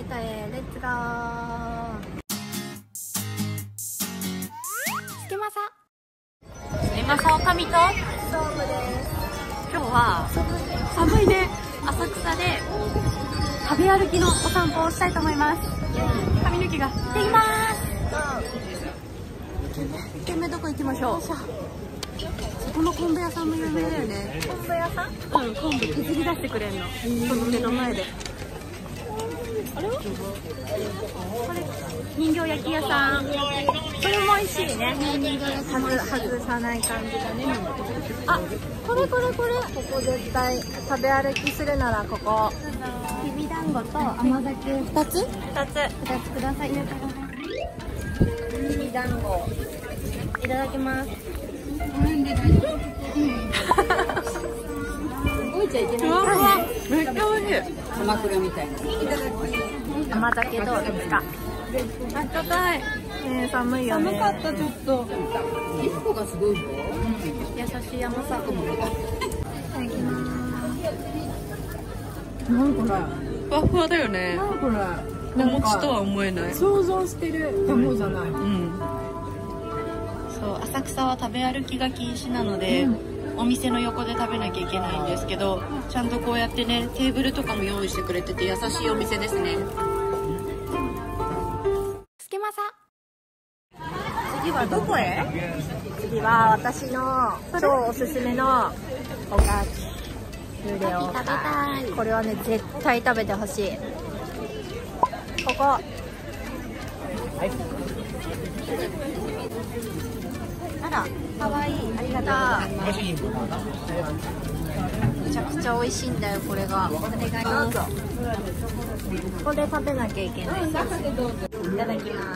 下へレッツゴー。すけまさおかみとそうです。 今日は寒いね、浅草で食べ歩きのお散歩をしたいと思います。髪の毛ができます。1軒目どこ行きましょう。そこの昆布屋さんも有名だよね。 昆布屋さん？ うん、昆布削り出してくれんの、その目の前で。あれはこれ人形焼き屋さん、これも美味しいね。外さない感じだね。 あ、これここ絶対食べ歩きするならここ。 きびだんごと甘酒2つください。きびだんごいただきます。動いちゃいけない。めっちゃ美味しい。 鎌倉みたいな。 甘酒どうですか？あったかい。寒いよね。 寒かったちょっと。 一個がすごいぞ。 優しい甘さ。いただきます。 なんこれ。 ふわふわだよね。 なんこれ。 お餅とは思えない。 想像してる卵じゃない。 うん。そう、浅草は食べ歩きが禁止なので、お店の横で食べなきゃいけないんですけど、ちゃんとこうやってね、テーブルとかも用意してくれてて優しいお店ですね。すけまさ。 次はどこへ？次は私の超おすすめのおかき。食べたい。これはね絶対食べてほしい。ここ。あら、かわいい。ありがとうございます。めちゃくちゃ美味しいんだよこれが。お願いします。ここで食べなきゃいけない。いただきます。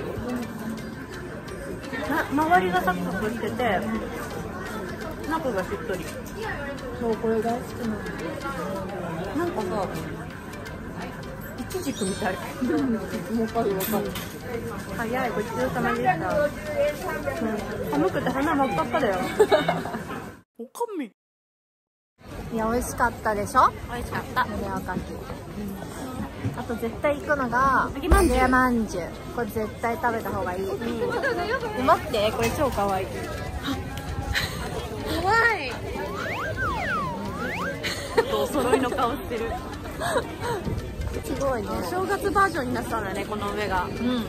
周りがサクサクしてて、中がしっとり。 そう、これ大好きなの。 なんかさ、イチジクみたい。 わかる。 早い、ごちそうさまでした。寒くて鼻真っ赤っかだよ。おかみ。 いや、美味しかったでしょ？ 美味しかった。 これおかき。あと絶対行くのが揚げまんじゅう。 まんじゅう。これ絶対食べた方がいい。 待って、これ超可愛い。怖い。お揃いの顔してる。 すごいね。 正月バージョンになったんだね、この上が。上。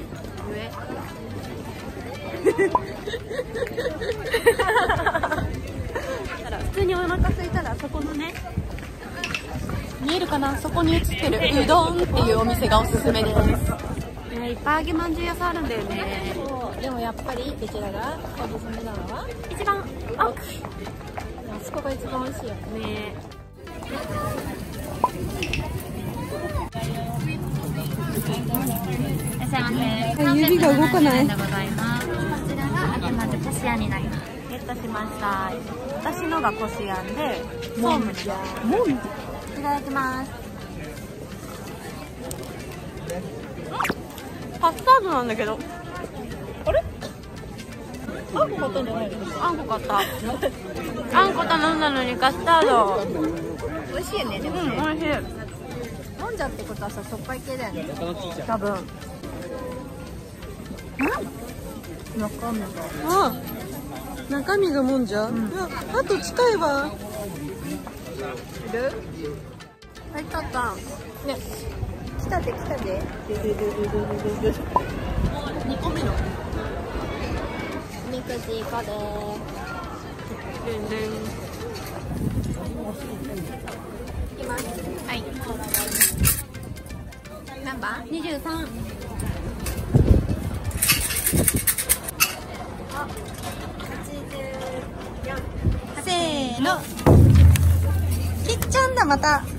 普通にお腹空いたらそこのね、見えるかな、そこに映ってるうどんっていうお店がおすすめです。ね、いっぱい揚げまんじゅう屋さんあるんだよね。 でもやっぱりこちらがおすすめなのは一番奥。 あそこが一番美味しいよね。 いらっしゃいませ。 指が動かない。 でございます。こちらが揚げまんじゅうこしあんになります。ゲットしました。私のがこしあんで、ソームじゃん。いただきます。カスタードなんだけど。あれ？あんこ買ったんじゃないの？あんこ買った。あんこ頼んだのにカスタード。 美味しいよね。でもね。 美味しい。 飲んじゃってことはさ、しょっぱい系だよね。 多分。 中身が。 あ、中身がもんじゃ。あと近いわ。 いる？はい、たったん。ね。来たで。 2個目の。 おみくじ1個でーす。いきます。 はい。 何番 23。 あ、84。 せーの。きっちゃんだ、また。あれ？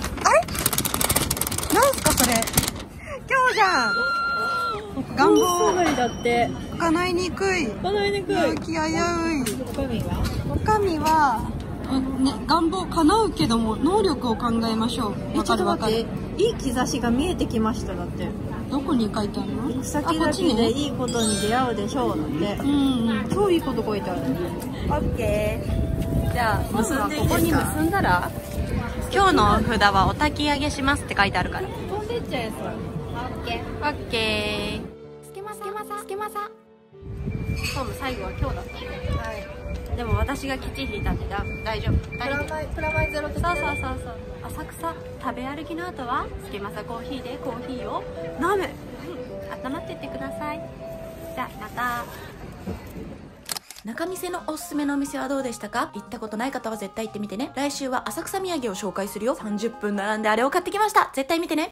なんすかそれ。今日じゃん。願望だって。 叶いにくい。 叶いにくい。 気危うい。 中身は？ 中身は、ね、願望叶うけども能力を考えましょう。わかるわかる。 いい兆しが見えてきましただって。 どこに書いてあるの？ 先々でいいことに出会うでしょうだって。超いいこと書いてある。オッケー。じゃあ結んでいいですか？ここに結んだら。今日のお札はお焚き上げしますって書いてあるから。飛んでっちちゃえそう。オッケー。 オッケー。スケマサ。そうも最後は今日だった。 はい。 でも私が吉引いたんで大丈夫。 プラマイゼロ的な。 そう。浅草食べ歩きの後はスケマサコーヒーでコーヒーを飲む。温まってってください。じゃあまた。 仲見世のおすすめのお店はどうでしたか？行ったことない方は絶対行ってみてね。来週は浅草土産を紹介するよ。30分並んであれを買ってきました。絶対見てね。